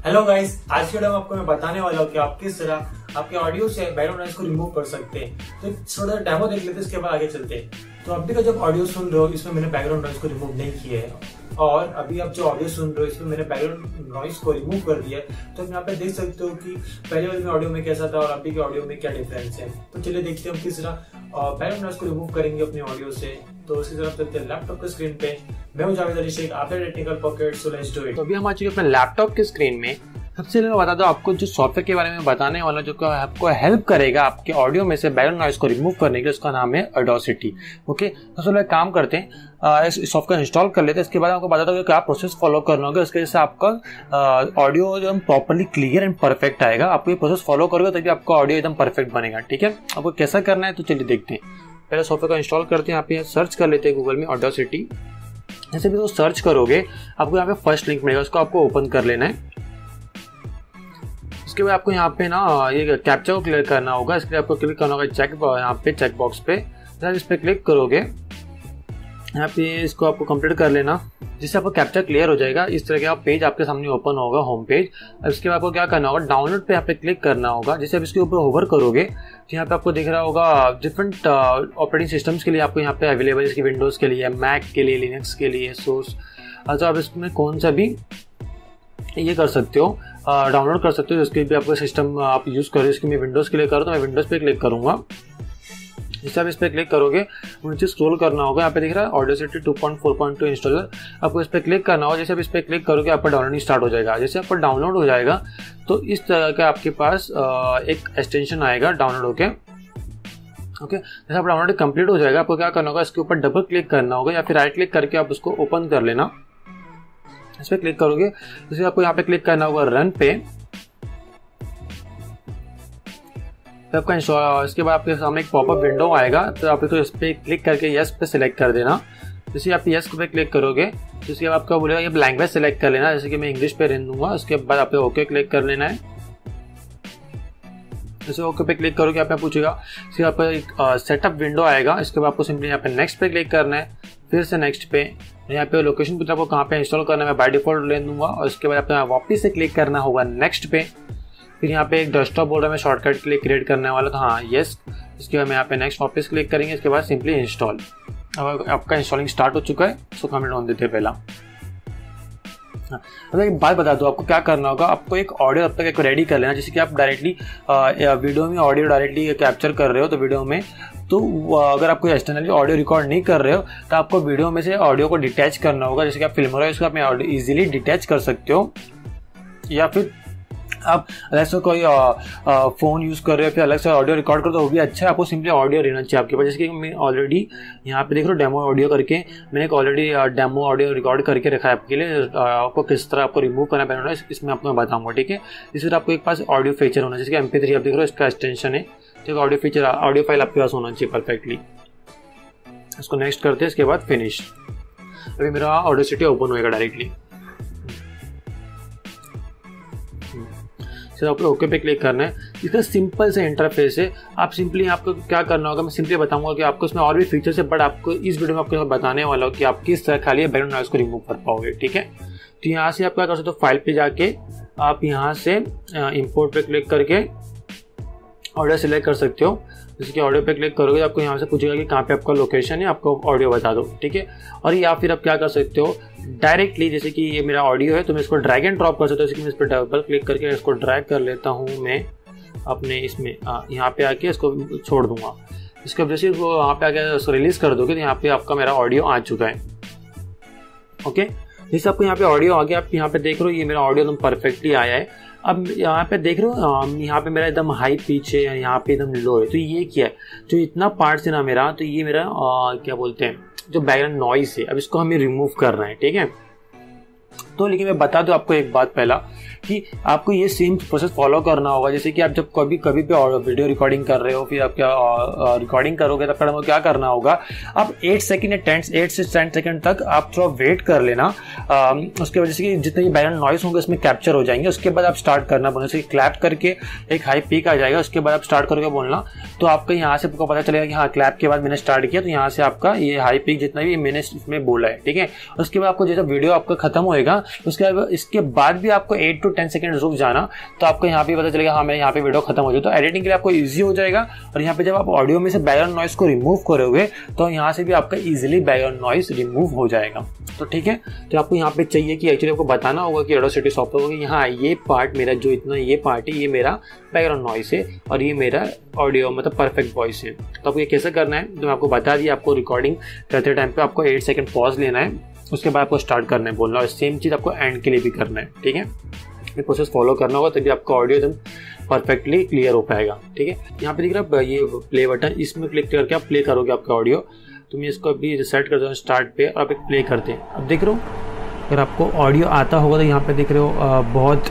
Hello guys, आज के video में आपको मैं बताने वाला हूँ कि आप किस तरह आपके ऑडियो से बैकग्राउंड नॉइज को रिमूव कर सकते हैं। तो थोड़ा डेमो देख लेते हैं, इसके बाद आगे चलते हैं। तो अभी का जब ऑडियो सुन रहे हो इसमें मैंने बैकग्राउंड नॉइज को रिमूव नहीं किया है, और अभी आप जो ऑडियो सुन रहे हो इसमें मैंने बैकग्राउंड नॉइज को रिमूव कर दिया है। तो यहाँ पे देख सकते हो कि पहले वाले में ऑडियो में कैसा था और अभी के ऑडियो में क्या डिफरेंस है। तो चलिए देखते हैं हम किस तरह बैकग्राउंड नॉइज को रिमूव करेंगे अपने ऑडियो से। तो उसी तरह चलते हैं लैपटॉप के स्क्रीन पे। मैं हूं जावेद अली शेख, आप technical pocket, so let's do it. तो अभी हम आ चुके हैं अपने लैपटॉप के स्क्रीन में। सबसे पहले मैं बता दूं आपको जो सॉफ्टवेयर के बारे में बताने वाला जो आपको हेल्प करेगा आपके ऑडियो में से बैकग्राउंड नॉइज को रिमूव करने के लिए, उसका नाम है ऑडेसिटी। ओके, तो चलो एक काम करते हैं, इस सॉफ्टवेयर इंस्टॉल कर लेते हैं। इसके बाद आपको बताता हूँ क्या प्रोसेस फॉलो करना होगा। इसके जैसे आपका ऑडियो एकदम प्रॉपर्ली क्लियर एंड परफेक्ट आएगा। आपको ये प्रोसेस फॉलो करोगे तभी आपका ऑडियो एकदम परफेक्ट बनेगा। ठीक है, आपको कैसा करना है तो चलिए देखते हैं। पहले सॉफ्टवेयर को इंस्टॉल करते हैं। यहाँ पे सर्च कर लेते हैं गूगल में ऑडेसिटी। जैसे भी तो सर्च करोगे आपको यहाँ पे फर्स्ट लिंक मिलेगा, उसको आपको ओपन कर लेना है। इसके बाद आपको यहाँ पे ना ये कैप्चा को क्लियर करना होगा। इसके लिए आपको क्लिक करना होगा यहाँ पे चेक बॉक्स पे। जब इस पर क्लिक करोगे यहाँ पे इसको आपको कंप्लीट कर लेना, जिससे आपको कैप्चा क्लियर हो जाएगा। इस तरह का पेज आपके सामने ओपन होगा, होम पेज। अब इसके बाद आपको क्या करना होगा, डाउनलोड पे यहाँ पे क्लिक करना होगा। जैसे आप इसके ऊपर होवर करोगे तो यहाँ पे आपको दिख रहा होगा डिफरेंट ऑपरेटिंग सिस्टम्स के लिए आपको यहाँ पे अवेलेबल, इसकी विंडोज़ के लिए, मैक के लिए, लिनक्स के लिए, सोर्स। अच्छा, आप इसमें कौन सा भी ये कर सकते हो, डाउनलोड कर सकते हो। जिसके भी आपका सिस्टम आप यूज़ करो। इसके मैं विंडोज़ के लिए करो तो मैं विंडोज़ पे क्लिक करूँगा। जिससे आप इस पर क्लिक करोगे नीचे स्क्रॉल करना होगा। यहाँ पे दिख रहा है ऑडेसिटी 2.4.2 इंस्टॉलर, आपको इस पर क्लिक करना होगा। जैसे आप इस पर क्लिक करोगे आपका डाउनलोडिंग स्टार्ट हो जाएगा। जैसे आपका डाउनलोड हो जाएगा तो इस तरह का आपके पास एक एक्सटेंशन आएगा डाउनलोड होके। ओके, जैसे आप डाउनलोड कंप्लीट हो जाएगा आपको क्या करना होगा, इसके ऊपर डबल क्लिक करना होगा या फिर राइट क्लिक करके आप उसको ओपन कर लेना। इस पर क्लिक करोगे जैसे आपको यहाँ पे क्लिक करना होगा रन पे। तो आपका इंस्टॉल, इसके बाद आपके सामने एक पॉपअप विंडो आएगा। तो आप तो इस पर क्लिक करके यस पे सिलेक्ट कर देना। जैसे आप यस पे क्लिक करोगे तो इसके बाद आपका बोलेगा ये लैंग्वेज सेलेक्ट कर लेना। जैसे कि मैं इंग्लिश पे रहने दूंगा। उसके बाद आपको ओके क्लिक कर लेना है। जैसे ओके पे क्लिक करोगे आप पूछेगा, इसके आपका एक सेटअप विंडो आएगा। इसके बाद आपको सिंपली यहाँ पे नेक्स्ट पे क्लिक करना है, फिर से नेक्स्ट पे। यहाँ पे लोकेशन पूछा आपको कहाँ पे इंस्टॉल करना है, मैं बाय डिफॉल्ट ले दूंगा। और इसके बाद आपको वापस से क्लिक करना होगा नेक्स्ट पे। फिर यहाँ पे एक डेस्कटॉप बोल रहा है, मैं शॉर्टकट के लिए क्रिएट करने वाला था, हाँ यस। इसके बाद मैं यहाँ पे नेक्स्ट वापस क्लिक करेंगे। इसके बाद सिंपली इंस्टॉल। अब आपका इंस्टॉलिंग स्टार्ट हो चुका है। इसको कमेंट ऑन देते हैं पहला। अब एक बात बता दूं, आपको क्या करना होगा, आपको एक ऑडियो अब तक एक रेडी कर लेना। जैसे कि आप डायरेक्टली वीडियो में ऑडियो डायरेक्टली कैप्चर कर रहे हो तो वीडियो में, तो अगर आप कोई एक्सटर्नली ऑडियो रिकॉर्ड नहीं कर रहे हो तो आपको वीडियो में से ऑडियो को डिटैच करना होगा। जैसे कि आप फिल्म इसको आप ऑडियो ईजिली डिटैच कर सकते हो, या फिर आप अलग से कोई फ़ोन यूज़ कर रहे हो फिर अलग से ऑडियो रिकॉर्ड करो तो वो भी अच्छा है। आपको सिंपली ऑडियो रहना चाहिए आपके पास। जैसे कि मैं ऑलरेडी यहाँ पे देख रहा हूँ डेमो ऑडियो करके, मैंने एक ऑलरेडी डेमो ऑडियो रिकॉर्ड करके रखा है आपके लिए। आपको किस तरह आपको रिमूव करना पड़ेगा इसमें आपको मैं बताऊँगा। ठीक है, इस तरह आपको एक पास ऑडियो फीचर होना, जैसे कि MP3 आप देख रहे हो इसका एक्सटेंशन है। तो ऑडियो फीचर, ऑडियो फाइल आपके पास होना चाहिए परफेक्टली। इसको नेक्स्ट करते हैं, इसके बाद फिनिश। अभी मेरा ऑडेसिटी ओपन होएगा डायरेक्टली। आपको ओके पे क्लिक करना है। इसका सिंपल से इंटरफेस है। आप सिंपली आपको क्या करना होगा, मैं सिंपली बताऊंगा कि आपको इसमें और भी फीचर्स है, बट आपको इस वीडियो में आपको बताने वाला हूँ कि आप किस तरह खाली बैकग्राउंड नॉइज को रिमूव कर पाओगे। ठीक है, तो यहाँ से आप क्या कर सकते हो, फाइल पे जाके आप यहाँ से इंपोर्ट पे क्लिक करके ऑडियो सिलेक्ट कर सकते हो। जैसे कि ऑडियो पे क्लिक करोगे आपको यहाँ से पूछेगा कि कहाँ पे आपका लोकेशन है, आपको ऑडियो बता दो। ठीक है, और या फिर आप क्या कर सकते हो डायरेक्टली, जैसे कि ये मेरा ऑडियो है तो मैं इसको ड्रैग एंड ड्रॉप कर सकता हूँ। जैसे कि मैं इस पर डबल क्लिक करके इसको ड्रैग कर लेता हूँ मैं अपने इसमें, यहाँ पे आके इसको छोड़ दूंगा। इसके वजह से वो वहाँ पे आके उसको रिलीज कर दोगे तो यहाँ पे आपका मेरा ऑडियो आ चुका है। ओके, जैसे आपको यहाँ पे ऑडियो आ गया, आप यहाँ पे देख रहे हो ये मेरा ऑडियो एकदम परफेक्टली आया है। अब यहाँ पे देख रहे हो यहाँ पे मेरा एकदम हाई पिच है, यहाँ पे एकदम लो है। तो ये क्या है, जो इतना पार्ट है ना मेरा, तो ये मेरा क्या बोलते हैं जो बैकग्राउंड नॉइस है, अब इसको हमें रिमूव करना है। ठीक है, तो लेकिन मैं बता दूं आपको एक बात पहला कि आपको ये सेम प्रोसेस फॉलो करना होगा। जैसे कि आप जब कभी पे वीडियो रिकॉर्डिंग कर रहे हो, फिर आप क्या रिकॉर्डिंग करोगे तब आपको क्या करना होगा, आप 8 सेकंड या 8 से 10 सेकंड तक आप थोड़ा वेट कर लेना। उसके वजह से कि जितने बैकग्राउंड नॉइस होंगे उसमें कैप्चर हो जाएंगे। उसके बाद आप स्टार्ट करना बोलना, जैसे क्लैप करके एक हाई पीक आ जाएगा, उसके बाद आप स्टार्ट करके बोलना, तो आपका यहाँ से आपको पता चलेगा कि हाँ क्लैप के बाद मैंने स्टार्ट किया, तो यहाँ से आपका ये हाई पीक जितना भी मैंने इसमें बोला है। ठीक है, उसके बाद आपको जैसा वीडियो आपका खत्म होएगा उसके बाद इसके बाद भी आपको 8 to 10 सेकंड रुक जाना, तो आपको यहाँ पे पता चलेगा हाँ मेरे यहाँ पे वीडियो खत्म हो जाए। तो एडिटिंग के लिए आपको ईजी हो जाएगा। और यहाँ पे जब आप ऑडियो में से बैकग्राउंड नॉइस को रिमूव करोगे तो यहाँ से भी आपका ईजिली बैकग्राउंड नॉइस रिमूव हो जाएगा। तो ठीक है, तो आपको यहाँ पे चाहिए कि एक्चुअली आपको बताना होगा कि ऑडासिटी सॉफ्टवेयर होगा यहाँ ये पार्ट मेरा जो इतना ये पार्ट है ये मेरा बैकग्राउंड नॉइस है और ये मेरा ऑडियो मतलब परफेक्ट वॉइस है। तो आपको ये कैसे करना है तो मैं आपको बता दिया। आपको रिकॉर्डिंग करते टाइम पे आपको 8 सेकंड पॉज लेना है, उसके बाद आपको स्टार्ट करना है बोलना, और सेम चीज़ आपको एंड के लिए भी करना है। ठीक है, ये प्रोसेस फॉलो करना होगा तभी आपका ऑडियो एकदम परफेक्टली क्लियर हो पाएगा। ठीक है, यहाँ पे दिख रहा है ये प्ले बटन, इसमें क्लिक करके आप प्ले करोगे आपका ऑडियो। तो मैं इसको अभी सेट करता हूँ स्टार्ट पे और आप एक प्ले करते हैं। अब देख रहे हो अगर आपको ऑडियो आता होगा तो यहाँ पे देख रहे हो बहुत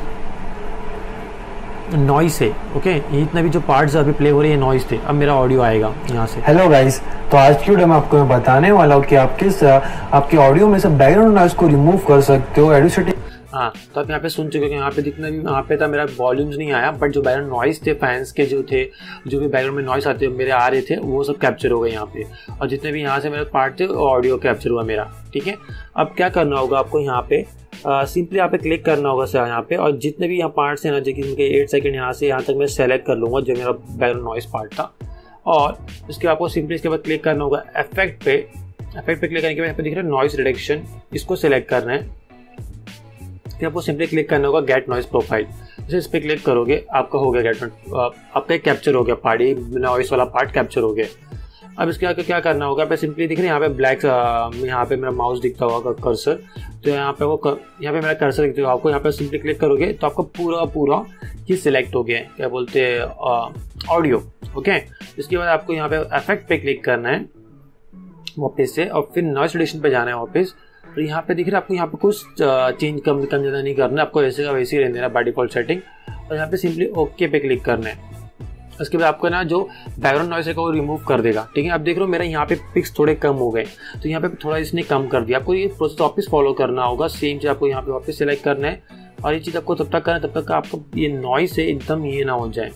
नॉइस है। ओके, ये इतना भी जो पार्ट्स अभी प्ले हो रहे हैं नॉइस थे। अब मेरा ऑडियो आएगा यहाँ से। हेलो गाइस, तो आज की वीडियो में आपको मैं बताने वाला हूँ कि आप किस आपके ऑडियो में से बैकग्राउंड नॉइस को रिमूव कर सकते हो ऑडासिटी। हाँ, तो आप यहाँ पे सुन चुके हो कि यहाँ पे जितना भी यहाँ पे था मेरा वॉल्यूम्स नहीं आया, बट जो बैकग्राउंड नॉइस थे फैंस के जो थे, जो भी बैकग्राउंड में नॉइस आते मेरे आ रहे थे वो सब कैप्चर हो गए यहाँ पे। और जितने भी यहाँ से मेरे पार्ट थे ऑडियो कैप्चर हुआ मेरा। ठीक है, अब क्या करना होगा आपको यहाँ पे सिंपली यहाँ पे क्लिक करना होगा सर यहाँ पे, और जितने भी यहाँ पार्ट्स हैं ना जो कि इनके 8 सेकंड यहाँ से यहाँ तक मैं सेलेक्ट कर लूँगा जो मेरा बैकग्राउंड नॉइस पार्ट था। और उसके आपको सिंपली इसके बाद क्लिक करना होगा इफेक्ट पे। इफेक्ट पे क्लिक करने के बाद यहाँ पे दिख रहा है नॉइस रिडक्शन, इसको सेलेक्ट करना है। फिर आपको सिंपली क्लिक करना होगा गेट नॉइस प्रोफाइल। जैसे इस पर क्लिक करोगे आपका हो गया गेट, आपका एक कैप्चर हो गया पार्ट, ये नॉइस वाला पार्ट कैप्चर हो गया। अब इसके आगे क्या करना होगा, पे सिंपली दिख रहे हैं यहाँ पे ब्लैक, यहाँ पे मेरा माउस दिखता होगा कर्सर, तो यहाँ पे वो यहाँ पे मेरा कर्सर दिखता होगा आपको। यहाँ पे सिंपली क्लिक करोगे तो आपको पूरा ये सिलेक्ट हो गया है, क्या बोलते हैं ऑडियो। ओके, इसके बाद आपको यहाँ पे इफेक्ट पे क्लिक करना है वापस से, और फिर नॉइस रिडक्शन पे जाना है वापस। तो यहाँ पे दिख रहा है आपको यहाँ पे कुछ चेंज कम ज़्यादा नहीं करना है, आपको ऐसे का वैसे ही रहने देना बाय डिफॉल्ट सेटिंग। और यहाँ पे सिंपली ओके पे क्लिक करना है। उसके बाद आपको ना जो बैकग्राउंड नॉइस है वो रिमूव कर देगा। ठीक है, अब देख रहे हो मेरा यहाँ पे पिक्स थोड़े कम हो गए, तो यहाँ पे थोड़ा इसने कम कर दिया। आपको ये प्रोसेस वापस फॉलो करना होगा, सेम चीज़ आपको यहाँ पे वापस सेलेक्ट करना है। और ये चीज़ आपको तब तक करना है तब तक आपको ये नॉइस है एकदम ये ना हो जाए।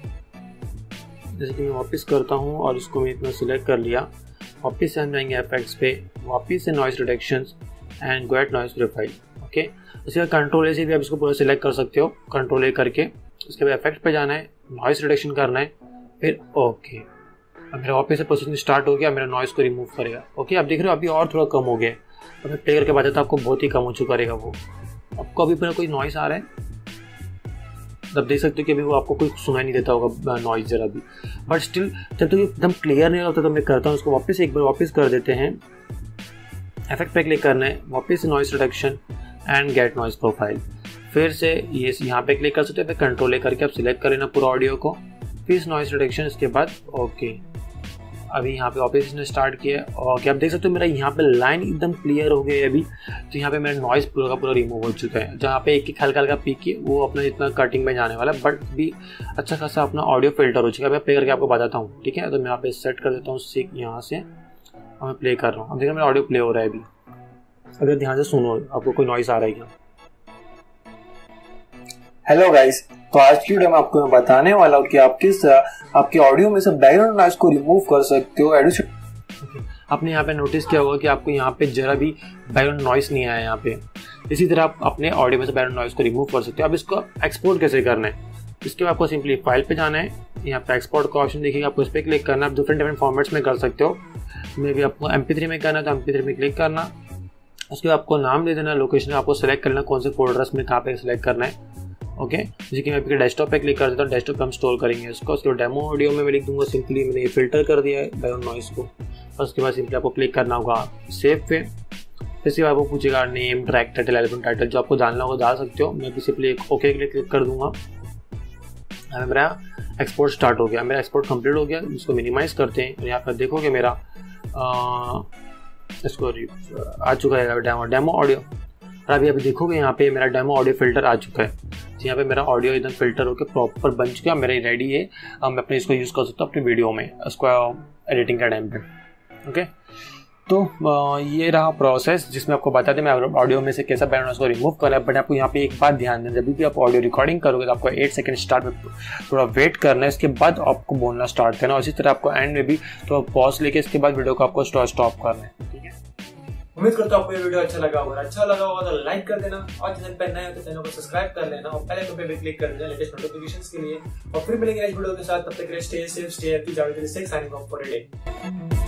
जैसे कि मैं वापस करता हूँ और इसको मैं इतना सिलेक्ट कर लिया, वापस से हम जाएंगे इफेक्ट्स पे, वापस से noise reduction and get noise profile. Okay, उसके बाद कंट्रोल ए से भी आप इसको पूरा सिलेक्ट कर सकते हो, कंट्रोल ए करके। उसके बाद इफेक्ट पे जाना है, नॉइस रिडक्शन करना है, फिर ओके। अब मेरा वापस से प्रोसेसिंग स्टार्ट हो गया, मेरा नॉइस को रिमूव करेगा। ओके, अब देख रहे हो अभी और थोड़ा कम हो गया। अब मैं प्ले करके बताता तो आपको बहुत ही कम हो चुका रहेगा वो। आपको अभी पूरा कोई नॉइस आ रहा है, तब देख सकते हो कि अभी वो आपको कोई सुनाई नहीं देता होगा नॉइस जरा भी, बट स्टिल जब तक एकदम क्लियर नहीं होता तो मैं करता हूँ उसको वापस एक बार वापस कर देते हैं। इफेक्ट पे क्लिक करना है, वापस noise reduction and get noise profile. फिर से ये यहाँ पे क्लिक कर सकते हो, फिर कंट्रोल ए करके आप सिलेक्ट करें ना पूरा ऑडियो को, फिर नॉइस रिडक्शन, इसके बाद ओके। अभी यहाँ पे वापस इसने स्टार्ट किया। ओके, आप देख सकते हो मेरा यहाँ पे लाइन एकदम क्लियर हो गई अभी। तो यहाँ पे मेरा नॉइस पूरा का पूरा रिमूव हो चुका है। जहाँ पे एक हल्का हल्का पीक है वो अपना इतना कटिंग में जाने वाला है, बट भी अच्छा खासा अपना ऑडियो फिल्टर हो चुका है। मैं प्ले करके आपको बताता हूँ। ठीक है, तो मैं यहाँ पे सेट कर देता हूँ यहाँ से, और मैं प्ले कर रहा हूँ। अब देखिए मेरा ऑडियो प्ले हो रहा है अभी। अगर ध्यान से सुनो आपको कोई नॉइस आ रहा है क्या। हेलो गाइस, तो आज की वीडियो में आपको मैं बताने वाला हूँ कि आप किस आपके ऑडियो में से बैकग्राउंड नॉइस को रिमूव कर सकते हो ऑडासिटी। आपने यहाँ पे नोटिस किया होगा कि आपको यहाँ पे जरा भी बैकग्राउंड नॉइस नहीं आया यहाँ पे। इसी तरह आप अपने ऑडियो में से बैकग्राउंड नॉइस को रिमूव कर सकते हो। अब इसको एक्सपोर्ट कैसे करना है, इसके बाद आपको सिंपली फाइल पे जाना है, यहाँ पे एक्सपोर्ट का ऑप्शन देखिएगा, आपको इस पर क्लिक करना है। आप डिफरेंट फॉर्मेट्स में कर सकते हो, मे भी आपको MP3 में करना है तो MP3 में क्लिक करना। उसके बाद आपको नाम दे देना, लोकेशन आपको सेलेक्ट करना कौन से फोल्डर्स में कहाँ पे सेलेक्ट करना है। ओके, जैसे कि मैं आपके डेस्कटॉप पे क्लिक कर देता हूँ, डेस्कटॉप पे हम स्टोर करेंगे इसको। उसके डेमो ऑडियो में मैं लिख दूंगा सिंपली, मैंने ये फिल्टर कर दिया है बैकग्राउंड नॉइस को। और उसके बाद सिंपली आपको क्लिक करना होगा सेव पे। इसके बाद आपको पूछेगा name, track title, album title, जो आपको डालना होगा डाल सकते हो। मैं भी सिंपली ओके के लिए क्लिक कर दूंगा। अब मेरा एक्सपोर्ट स्टार्ट हो गया, मेरा एक्सपोर्ट कंप्लीट हो गया। इसको मिनिमाइज करते हैं, यहाँ पर देखोगे मेरा इसको आ चुका है डेमो ऑडियो। और अभी देखोगे यहाँ पे मेरा डेमो ऑडियो फिल्टर आ चुका है। तो यहाँ पे मेरा ऑडियो एकदम फिल्टर होकर प्रॉपर बन चुका है, मेरा रेडी है। मैं अपने इसको यूज़ कर सकता हूँ अपनी वीडियो में, उसको एडिटिंग के टाइम पे। ओके, तो ये रहा प्रोसेस जिसमें आपको बता दें मैं ऑडियो में से कैसा बैकग्राउंड नॉइस को रिमूव करना है। बट आपको यहाँ पे एक बात ध्यान दें, जब भी आप ऑडियो रिकॉर्डिंग करोगे तो आपको 8 सेकंड स्टार्ट में थोड़ा वेट करना है, इसके बाद आपको बोलना स्टार्ट करना है। उसी तरह आपको एंड में भी तो पॉज लेके इसके बाद वीडियो को आपको स्टॉप करना है। ठीक है, उम्मीद करता हूँ आपको ये वीडियो अच्छा लगा होगा। अच्छा लगा होगा तो लाइक कर देना और चैनल पर नए हो तो चैनल को सब्सक्राइब कर लेना और बेल आइकन पे भी क्लिक कर देना लेटेस्ट नोटिफिकेशंस के लिए। और फिर मिलेंगे नेक्स्ट वीडियो के साथ। तब तक के लिए stay safe, stay happy, Javed Ali Shaikh signing off for a day.